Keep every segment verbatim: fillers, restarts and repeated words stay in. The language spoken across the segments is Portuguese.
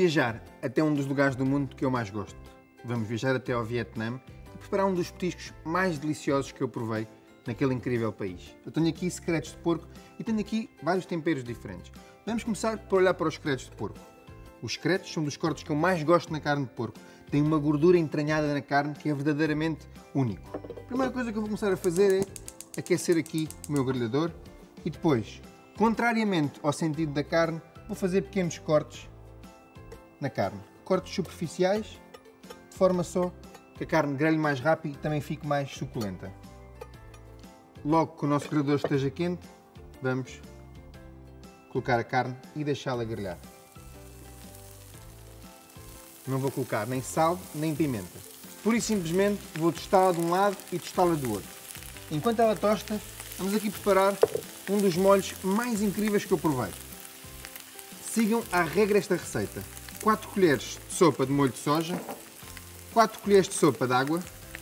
viajar até um dos lugares do mundo que eu mais gosto. Vamos viajar até ao Vietnã e preparar um dos petiscos mais deliciosos que eu provei naquele incrível país. Eu tenho aqui secretos de porco e tenho aqui vários temperos diferentes. Vamos começar por olhar para os secretos de porco. Os secretos são dos cortes que eu mais gosto na carne de porco. Tem uma gordura entranhada na carne que é verdadeiramente único. A primeira coisa que eu vou começar a fazer é aquecer aqui o meu grelhador e depois, contrariamente ao sentido da carne, vou fazer pequenos cortes na carne. Cortes superficiais, de forma só que a carne grelhe mais rápido e também fique mais suculenta. Logo que o nosso grelhador esteja quente, vamos colocar a carne e deixá-la grelhar. Não vou colocar nem sal, nem pimenta. Pura e simplesmente vou tostá-la de um lado e tostá-la do outro. Enquanto ela tosta, vamos aqui preparar um dos molhos mais incríveis que eu provei. Sigam à regra esta receita. quatro colheres de sopa de molho de soja, quatro colheres de sopa de água,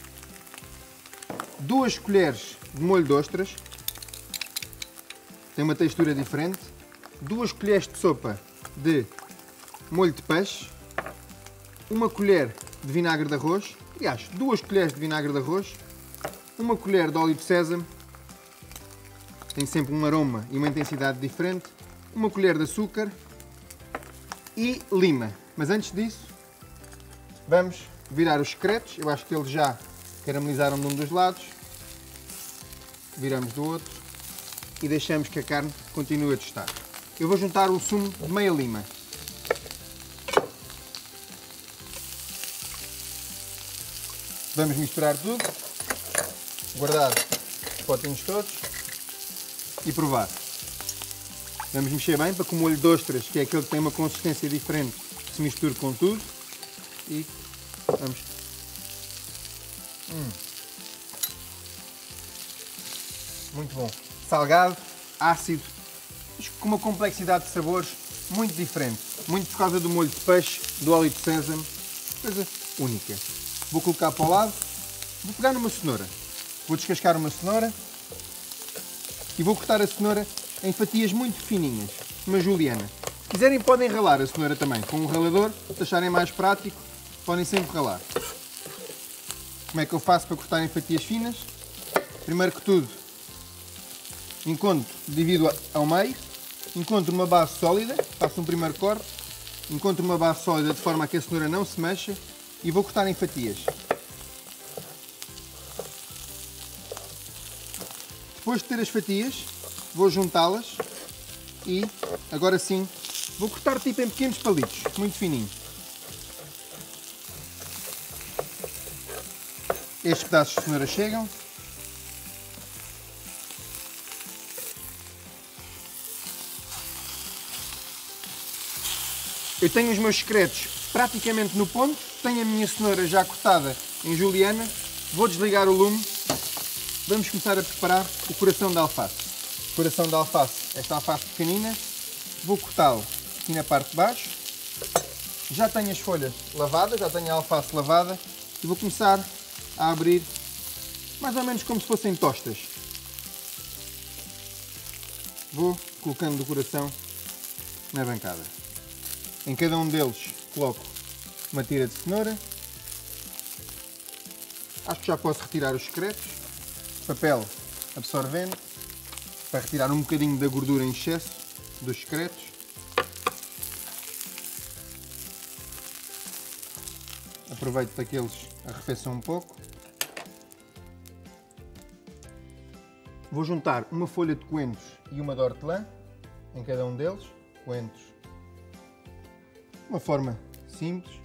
duas colheres de molho de ostras, tem uma textura diferente, duas colheres de sopa de molho de peixe, uma colher de vinagre de arroz, aliás, duas colheres de vinagre de arroz, uma colher de óleo de sésamo, tem sempre um aroma e uma intensidade diferente, uma colher de açúcar e lima. Mas antes disso, vamos virar os secretos. Eu acho que eles já caramelizaram de um dos lados. Viramos do outro e deixamos que a carne continue a tostar. Eu vou juntar o sumo de meia lima. Vamos misturar tudo, guardar os potinhos todos e provar. Vamos mexer bem para que o molho de ostras, que é aquele que tem uma consistência diferente, se misture com tudo. E vamos. Hum. Muito bom. Salgado, ácido, mas com uma complexidade de sabores muito diferente. Muito por causa do molho de peixe, do óleo de sésamo. Coisa única. Vou colocar para o lado. Vou pegar numa cenoura. Vou descascar uma cenoura. E vou cortar a cenoura em fatias muito fininhas. Uma juliana. Se quiserem podem ralar a cenoura também. Com um ralador, se acharem mais prático, podem sempre ralar. Como é que eu faço para cortar em fatias finas? Primeiro que tudo, encontro, divido ao meio, encontro uma base sólida, faço um primeiro corte, encontro uma base sólida de forma a que a cenoura não se mexa e vou cortar em fatias. Depois de ter as fatias, vou juntá-las e agora sim vou cortar tipo em pequenos palitos, muito fininho. Estes pedaços de cenoura chegam. Eu tenho os meus secretos praticamente no ponto, tenho a minha cenoura já cortada em juliana, vou desligar o lume, vamos começar a preparar o coração da alface. O coração da alface, esta alface pequenina, vou cortá-lo aqui na parte de baixo. Já tenho as folhas lavadas, já tenho a alface lavada e vou começar a abrir mais ou menos como se fossem tostas. Vou colocando o coração na bancada. Em cada um deles coloco uma tira de cenoura. Acho que já posso retirar os secretos. Papel absorvente para retirar um bocadinho da gordura em excesso dos secretos. Aproveito para que eles arrefeçam um pouco. Vou juntar uma folha de coentros e uma de hortelã em cada um deles. Coentros de uma forma simples.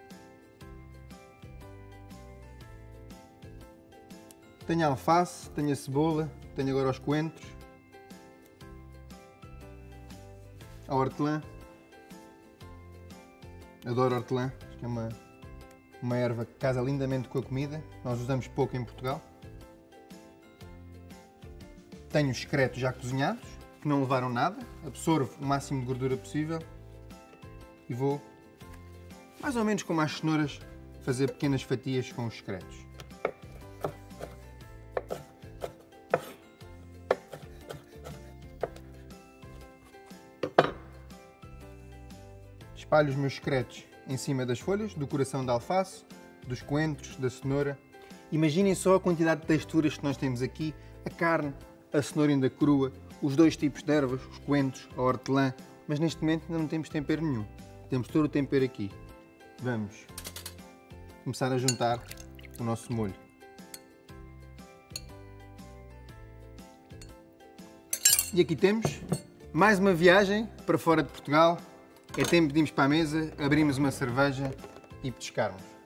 Tenho a alface, tenho a cebola, tenho agora os coentros, a hortelã. Adoro hortelã, acho que é uma, uma erva que casa lindamente com a comida. Nós usamos pouco em Portugal. Tenho os secretos já cozinhados, que não levaram nada. Absorvo o máximo de gordura possível. E vou, mais ou menos como as cenouras, fazer pequenas fatias com os secretos. espalho os meus secretos em cima das folhas, do coração da alface, dos coentros, da cenoura. Imaginem só a quantidade de texturas que nós temos aqui, a carne, a cenoura ainda crua, os dois tipos de ervas, os coentros, a hortelã, mas neste momento ainda não temos tempero nenhum. Temos todo o tempero aqui. Vamos começar a juntar o nosso molho. E aqui temos mais uma viagem para fora de Portugal. É tempo de irmos para a mesa, abrirmos uma cerveja e petiscarmos.